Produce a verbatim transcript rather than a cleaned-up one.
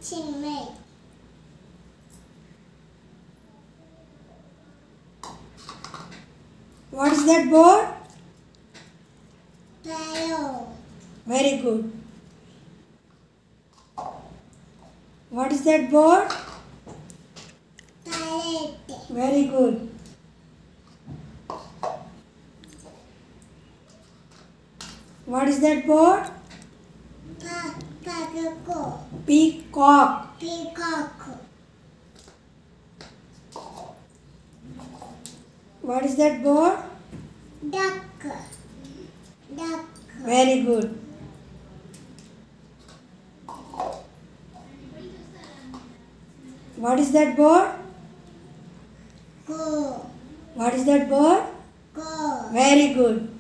Chinmayi. What is that board? Railway. Very good. What is that board? Toilet. Very good. What is that board? Peacock. Peacock. Peacock. What is that board? Duck. Duck. Very good. What is that board? Go. What is that board? Go. Very good.